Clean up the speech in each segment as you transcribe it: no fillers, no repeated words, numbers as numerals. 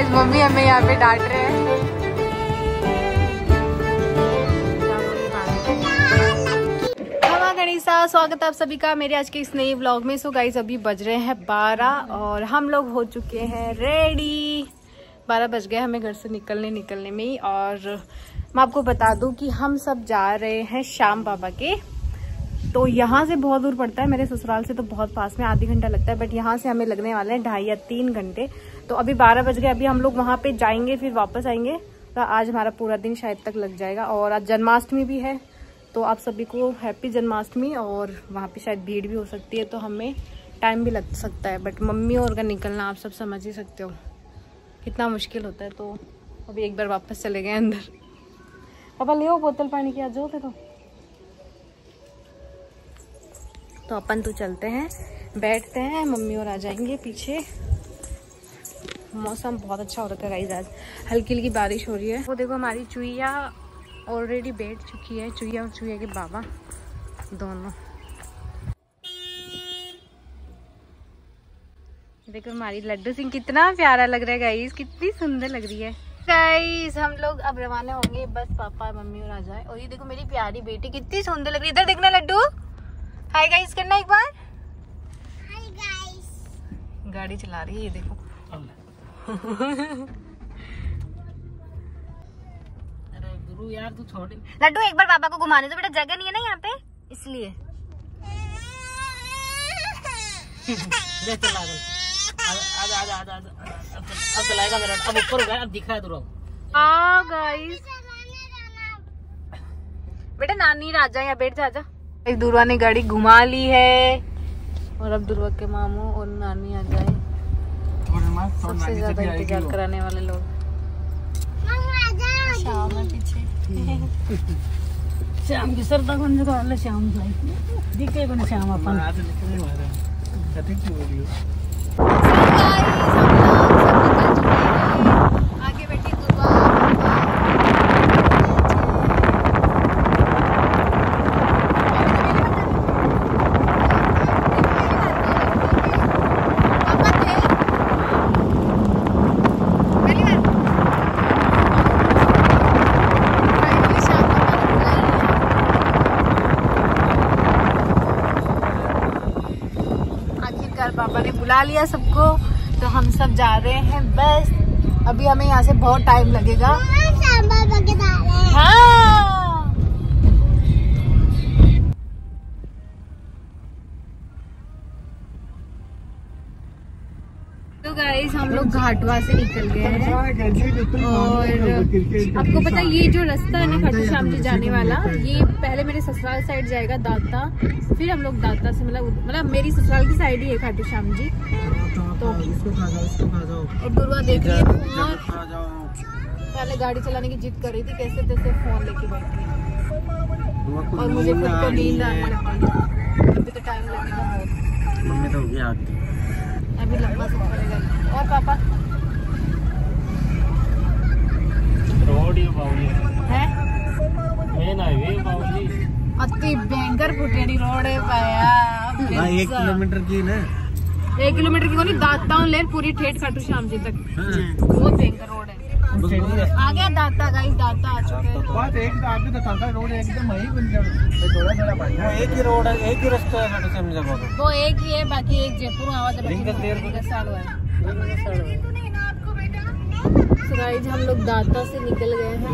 Mummy हमें यहाँ पे डांट रहे हैं। गणेशा, स्वागत है आप सभी का मेरे आज के इस नए व्लॉग में। सो गाइस अभी बज रहे हैं 12 और हम लोग हो चुके हैं रेडी। 12 बज गए हमें घर से निकलने में ही। और मैं आपको बता दूं कि हम सब जा रहे हैं श्याम बाबा के। तो यहाँ से बहुत दूर पड़ता है, मेरे ससुराल से तो बहुत पास में, आधी घंटा लगता है, बट यहाँ से हमें लगने वाले हैं 2.5 या 3 घंटे। तो अभी 12 बज गए, अभी हम लोग वहाँ पे जाएंगे फिर वापस आएंगे। तो आज हमारा पूरा दिन शायद तक लग जाएगा। और आज जन्माष्टमी भी है, तो आप सभी को हैप्पी जन्माष्टमी। और वहाँ पे शायद भीड़ भी हो सकती है, तो हमें टाइम भी लग सकता है। बट मम्मी और का निकलना आप सब समझ ही सकते हो कितना मुश्किल होता है। तो अभी एक बार वापस चले गए अंदर। पापा ले आओ बोतल पानी की, आज जो तो अपन तो चलते हैं, बैठते हैं, मम्मी और आ जाएंगे पीछे। मौसम बहुत अच्छा हो रखा है गाइस, आज हल्की हल्की बारिश हो रही है। वो देखो हमारी चुईया ऑलरेडी बैठ चुकी है, चुईया और चुईया के बाबा दोनों। देखो हमारी लड्डू सिंह कितना प्यारा लग रहा है गाइस, कितनी सुंदर लग रही है गाइस। हम लोग अब रवाना होंगे, बस पापा मम्मी और आ जाए। और ये देखो मेरी प्यारी बेटी कितनी सुंदर लग रही है। इधर देखना लड्डू, हाय गाइस करना एक बार। Hi guys. गाड़ी चला रही है ये देखो। अरे गुरु यार तू छोड़। लड्डू एक बार पापा को घुमाने दो बेटा, जगह नहीं है ना यहाँ पे इसलिए। ले चला आजा अब चलाएगा मेरा। अब ऊपर हो गया, अब दिख रहा है दूर। हाँ गाइस बेटा नानी राजा यहाँ बैठ जा, आजा। एक दुर्वा ने गाड़ी घुमा ली है और अब दुर्वा के मामू और नानी आ जाए। सबसे ज्यादा इंतजार कराने वाले लोग शाम है पीछे। श्याम की सरदा कौन जगह श्याम दिखे कौन श्याम अपन। आगे बैठी दुर्वा। पापा ने बुला लिया सबको, तो हम सब जा रहे हैं बस। अभी हमें यहाँ से बहुत टाइम लगेगा। हाँ। तो गाइस हम लोग घाटवा से निकल गए हैं। और आपको पता है ये जो रास्ता है ना खाटू श्याम जी जाने वाला, ये पहले मेरे ससुराल साइड जाएगा दाता, फिर हम लोग दाता से मतलब मेरी ससुराल की साइड ही है खाटू श्याम जी। तो और दुर्वा देख रही है बहुत, पहले गाड़ी चलाने की जिद कर रही थी, कैसे तैसे फोन लेके बैठी है। और मुझे खुद को नींद आने लगी। अभी तो टाइम लगेगा बहुत, मम्मी तो हो गया अभी लंबा सफर है। और पापा रोड ये बावली है मेन हाईवे बावली, अति भयंकर फुटेड़ी रोड है पाया। 1 किलोमीटर की ना, 1 किलोमीटर की कोनी दाता ले पूरी ठेठ खाटू श्याम जी तक। बहुत भयंकर रोड है। आ गया दाता गाइस, दाता आ चुका है। बात एक आगे तो दाता रोड एकदम वही बन जाए, थोड़ा बढ़िया। एक ही रोड है, एक ही रास्ता है खाटू श्याम जगह का, वो एक ही है, बाकी एक जयपुर आवाज है। गाइस हम लोग दाता से निकल गए हैं।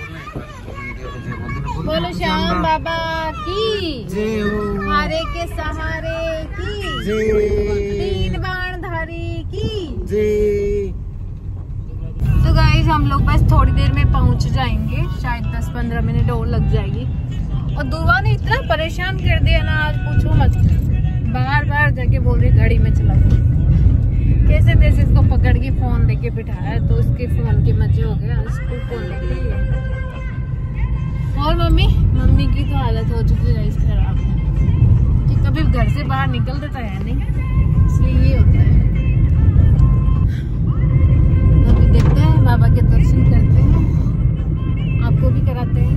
बोलो श्याम बाबा की हारे के सहारे की, 3 बाणधारी की। तो गाइस हम लोग बस थोड़ी देर में पहुंच जाएंगे, शायद 10-15 मिनट और लग जाएगी। और दुर्वा ने इतना परेशान कर दिया ना, आज पूछो मत। बार बार जाके बोल रही गाड़ी में चला, कैसे तैसे इसको पकड़ के फोन लेके बिठाया, तो उसके फोन के मजे हो गए। इसको फोन लेके और मम्मी की तो हालत हो चुकी है खराब, कि कभी घर से बाहर निकल देता है नहीं, इसलिए ये होता है। अभी देखते हैं, बाबा के दर्शन करते हैं, आपको भी कराते हैं।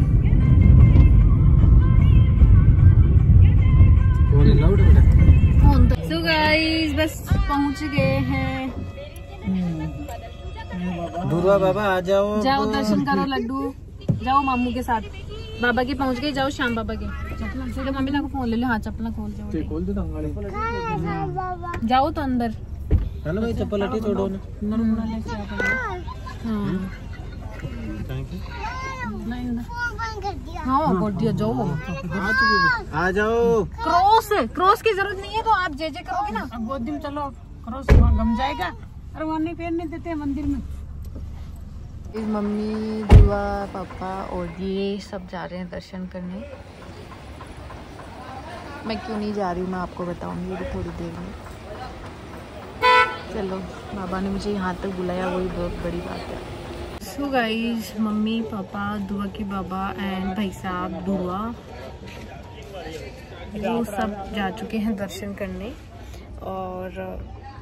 सो गाइस बस पहुंच गए हैं। दुर्गा बाबा आ जाओ। जाओ दर्शन करो लड्डू, जाओ मामू के साथ। बाबा के पहुंच गए, जाओ श्याम बाबा के। चप्पल मम्मी ना को फोन ले लो। हाँ चप्पल खोल जाओ, खोल दो। जाओ तो अंदर है ना भाई, चप्पल हटी छोड़ो ना। हाँ बोल दिया, जाओ आ जाओ। क्रॉस की जरूरत नहीं है, तो आप जे करोगे ना। अब बहुत दिन चलो, क्रॉस गम जाएगा। अरे वहाँ नहीं पहनने देते मंदिर में। मम्मी, बुआ, पापा और ये सब जा रहे हैं दर्शन करने। मैं क्यों नहीं जा रही हूँ मैं आपको बताऊंगी भी थोड़ी देर में। चलो, बाबा ने मुझे यहाँ तक बुलाया, वही बहुत बड़ी बात है। सो गाइस, मम्मी, पापा, दुआ के बाबा एंड भाई साहब दुआ, वो सब जा चुके हैं दर्शन करने। और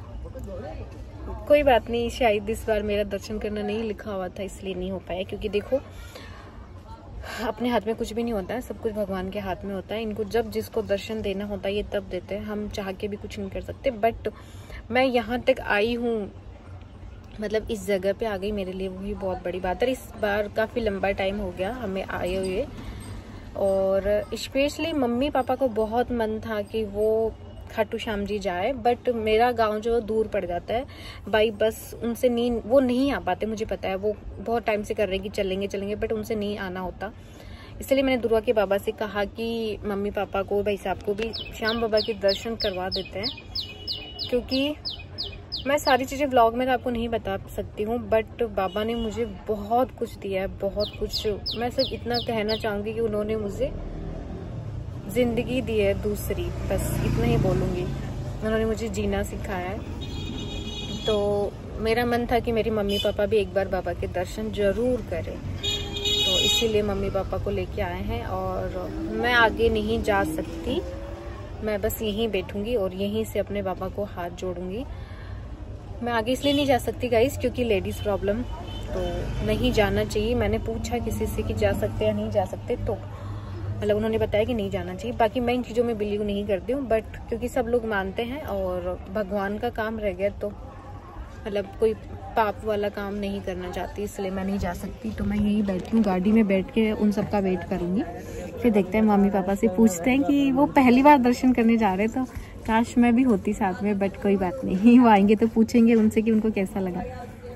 कोई बात नहीं, शायद इस बार मेरा दर्शन करना नहीं लिखा हुआ था इसलिए नहीं हो पाया, क्योंकि देखो अपने हाथ में कुछ भी नहीं होता है, सब कुछ भगवान के हाथ में होता है। इनको जब जिसको दर्शन देना होता है ये तब देते हैं, हम चाह के भी कुछ नहीं कर सकते। बट मैं यहाँ तक आई हूँ, मतलब इस जगह पे आ गई, मेरे लिए वही बहुत बड़ी बात है। इस बार काफ़ी लंबा टाइम हो गया हमें आए हुए, और स्पेशली मम्मी पापा को बहुत मन था कि वो खाटू श्याम जी जाए, बट मेरा गांव जो दूर पड़ जाता है बाई बस, उनसे वो नहीं आ पाते। मुझे पता है वो बहुत टाइम से कर रहे हैं कि चलेंगे, बट उनसे नहीं आना होता। इसलिए मैंने दुर्गा के बाबा से कहा कि मम्मी पापा को, भाई साहब को भी श्याम बाबा के दर्शन करवा देते हैं, क्योंकि मैं सारी चीज़ें व्लॉग में तो आपको नहीं बता सकती हूँ, बट बाबा ने मुझे बहुत कुछ दिया है, बहुत कुछ। मैं सिर्फ इतना कहना चाहूँगी कि उन्होंने मुझे जिंदगी दी है दूसरी, बस इतना ही बोलूँगी। उन्होंने मुझे जीना सिखाया है। तो मेरा मन था कि मेरी मम्मी पापा भी एक बार बाबा के दर्शन जरूर करें, तो इसीलिए मम्मी पापा को लेके आए हैं। और मैं आगे नहीं जा सकती, मैं बस यहीं बैठूंगी और यहीं से अपने बाबा को हाथ जोड़ूंगी। मैं आगे इसलिए नहीं जा सकती गाइस, क्योंकि लेडीज़ प्रॉब्लम, तो नहीं जाना चाहिए। मैंने पूछा किसी से कि जा सकते या नहीं जा सकते, तो मतलब उन्होंने बताया कि नहीं जाना चाहिए। बाकी मैं इन चीज़ों में बिलीव नहीं करती हूँ, बट क्योंकि सब लोग मानते हैं और भगवान का काम रह गया, तो मतलब कोई पाप वाला काम नहीं करना चाहती, इसलिए मैं नहीं जा सकती। तो मैं यहीं बैठी हूँ, गाड़ी में बैठ के उन सब का वेट करूँगी। फिर देखते हैं, मम्मी पापा से पूछते हैं कि वो पहली बार दर्शन करने जा रहे, तो काश मैं भी होती साथ में, बट कोई बात नहीं, वो आएंगे तो पूछेंगे उनसे कि उनको कैसा लगा।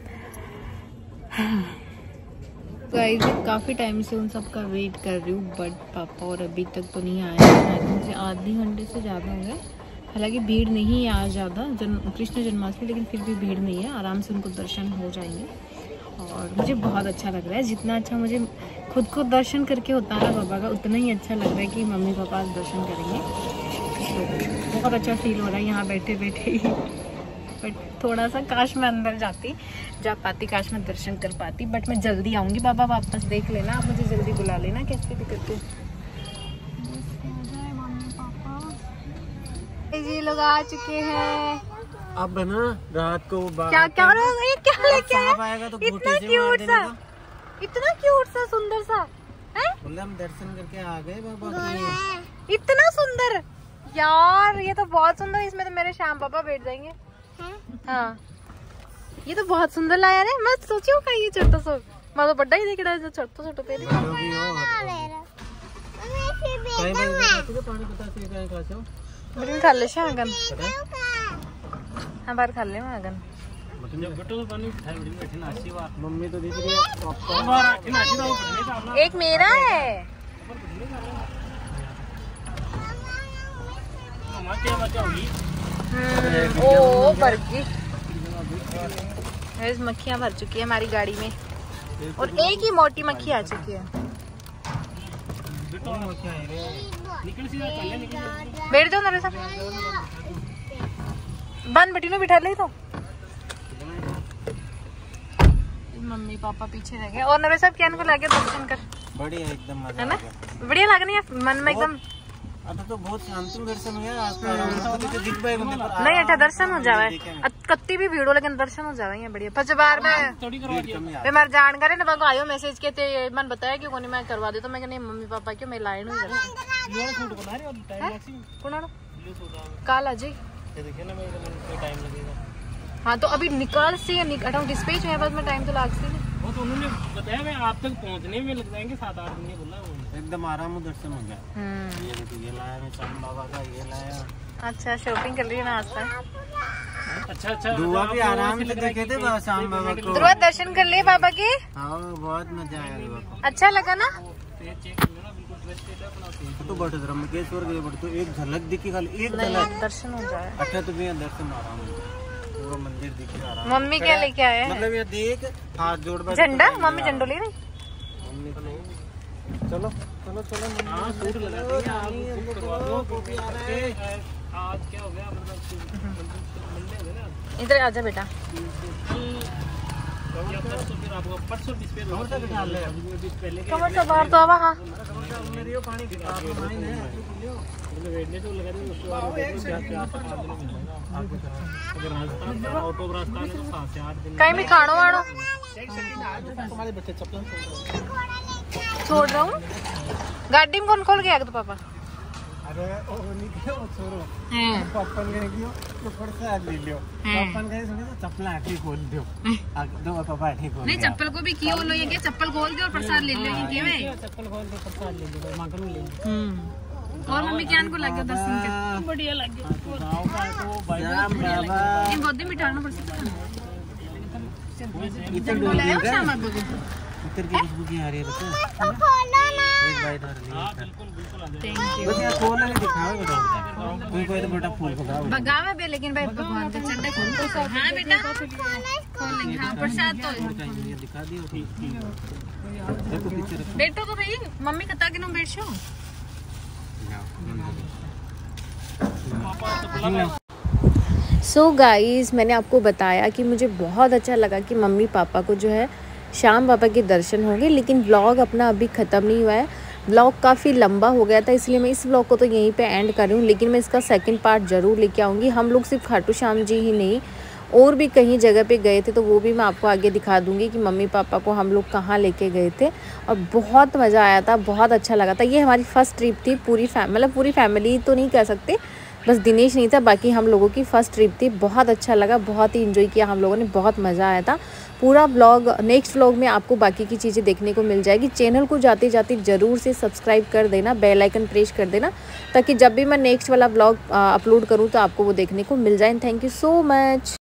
गाइस, काफ़ी टाइम से उन सब का वेट कर रही हूँ, बट पापा और अभी तक तो नहीं आए। मुझे आधे घंटे से ज़्यादा हो गया। हालांकि भीड़ नहीं है आज ज़्यादा, कृष्ण जन्माष्टमी, लेकिन फिर भी भीड़ नहीं है, आराम से उनको दर्शन हो जाएंगे। और मुझे बहुत अच्छा लग रहा है, जितना अच्छा मुझे खुद को दर्शन करके होता है ना बाबा का, उतना ही अच्छा लग रहा है कि मम्मी पापा दर्शन करेंगे। तो बहुत अच्छा फील हो रहा है यहाँ बैठे बैठे ही। बट थोड़ा सा काश मैं अंदर जा पाती, काश मैं दर्शन कर पाती, बट मैं जल्दी आऊँगी। बाबा वापस देख लेना, आप मुझे जल्दी बुला लेना कैसे भी करके। ये लोग आ चुके हैं। अब ना रात को क्या लेके आया? तो इतना क्यूट सा सुंदर सा है? हम दर्शन करके आ गए बाबा के। इतना सुंदर यार, ये तो बहुत सुंदर। इसमें तो मेरे श्याम पापा बैठ जाएंगे। हाँ, ये तो बहुत सुंदर लाया रे। मैं सोची हूँ ये छोटा सा, मैं तो बड़ा ही देख रहा है, छोटा छोटा पे बड़ी खा ले शागन। हाँ, बाहर खा ले मागन। मम्मी तो दिख रही है। एक मेरा है। ओ बर्गी, मक्खियाँ भर चुकी है हमारी गाड़ी में, और एक ही मोटी मक्खी आ चुकी है। बैठ जाओ नरे साहब, बन बेटी ने बिठा ले। तो मम्मी पापा पीछे रह गए, और नरे साहब क्या को लाके दर्शन कर। बढ़िया एकदम मजा है ना, बढ़िया लग रही है मन में एकदम। अब तो बहुत शांति दर्शन हो गया। नहीं अच्छा दर्शन हो जावे, कत्ती भी भीड़ हो लेकिन दर्शन हो जावे ये बढ़िया। पर बार में मार जानकारी ना बाको आयो मैसेज के ते मन बताया कि कोनी मैं करवा दे, तो मैं नहीं मम्मी पापा क्यों मैं लाइन हुई काल आ जी। हाँ तो अभी निकाल से डिस्पैच है बाद में टाइम तो लाग से वो तो उन्होंने बताया मैं आप तक पहुंचने में लग जाएंगे 7-8 दिन, बोला एकदम आराम दर्शन हो गया। ये देखो ये लाया मैं श्याम बाबा का, ये लाया। अच्छा शॉपिंग कर रही है ना आज तक। अच्छा दुआ भी आराम से देखे थे श्याम बाबा को। दुआ दर्शन कर लिए बाबा के। हाँ बहुत मजा आया दुआ को। अच्छा लगा ना। तो बट रमकेश्वर गए बट तो एक झलक दिखी, खाली एक झलक दर्शन हो जाए। अच्छा तो भैया दर्शन आराम पूरा मंदिर दिखे आराम। मम्मी क्या लेके आए हैं? मतलब ये देख हाथ जोड़ बैठ झंडा, मम्मी झंडो ले रही। मम्मी को नहीं। चलो चलो चलो हाँ सूट लगा दिया आप, बुक करवा दो। आज क्या हो गया मतलब मंडे हो गया ना। इधर आजा बेटा। फिर आपको परसों पहले कमर तो बाहर तो आवा। हाँ पानी तो लगा दी उसके बाद अगर राजस्थान आउट ऑफ राजस्थान है तो 7 से 8 दिन कहीं भी खानो वाणो तुम्हारे बच्चे चप्पल छोड़ रहा हूँ। गाड़ी में कौन खोल गया तो पापा? अरे वो नहीं क्यों छोड़ो पापन के निकलो तो प्रसाद ले लियो। पापन के सुने तो चप्पल आके खोल दियो। दो पापा आके खोल। नहीं चप्पल को भी क्यों लो, ये क्या चप्पल खोल दो और प्रसाद ले लो, ये क्यों है? चप्पल खोल के प्रसाद ले लो, मांगन ले लो। और मम्मी क्या को लग गया दर्शन के? बढ़िया लग गया। गाँव का तो भाई ये गोदी में बिठाना पड़ सकता है। इधर बोला है शाम को इधर की खुशबू की आ रही है बच्चा। एक बाइट और ले। हाँ बिल्कुल बिल्कुल आ जाए। Thank you. बस यार खोल के दिखाओ बेटा। कोई कोई तो बेटा फूल भगाओ। भगावे बे लेकिन भाई भगवान का चंडा खोल। हाँ बेटा खोल लेंगे। हाँ प्रसाद तो ये दिखा दियो। देखो पीछे रखो। बैठो तो भाई मम्मी कता के नो बैठ छो। सो गाइस मैंने आपको बताया कि मुझे बहुत अच्छा लगा कि मम्मी पापा को जो है श्याम बाबा के दर्शन होंगे, लेकिन व्लॉग अपना अभी ख़त्म नहीं हुआ है। व्लॉग काफ़ी लंबा हो गया था, इसलिए मैं इस व्लॉग को तो यहीं पे एंड कर रही हूँ, लेकिन मैं इसका सेकंड पार्ट ज़रूर लेके आऊँगी। हम लोग सिर्फ खाटू श्याम जी ही नहीं और भी कहीं जगह पे गए थे, तो वो भी मैं आपको आगे दिखा दूँगी कि मम्मी पापा को हम लोग कहाँ लेके गए थे। और बहुत मज़ा आया था, बहुत अच्छा लगा था। ये हमारी फ़र्स्ट ट्रिप थी, पूरी फैमिली तो नहीं कह सकते, बस दिनेश नहीं था, बाकी हम लोगों की फ़र्स्ट ट्रिप थी। बहुत अच्छा लगा, बहुत ही इन्जॉय किया हम लोगों ने, बहुत मज़ा आया था। पूरा व्लॉग नेक्स्ट व्लॉग में आपको बाकी की चीज़ें देखने को मिल जाएगी। चैनल को जाते जाते ज़रूर से सब्सक्राइब कर देना, बेल आइकन प्रेस कर देना, ताकि जब भी मैं नेक्स्ट वाला व्लॉग अपलोड करूँ तो आपको वो देखने को मिल जाए। Thank you so much.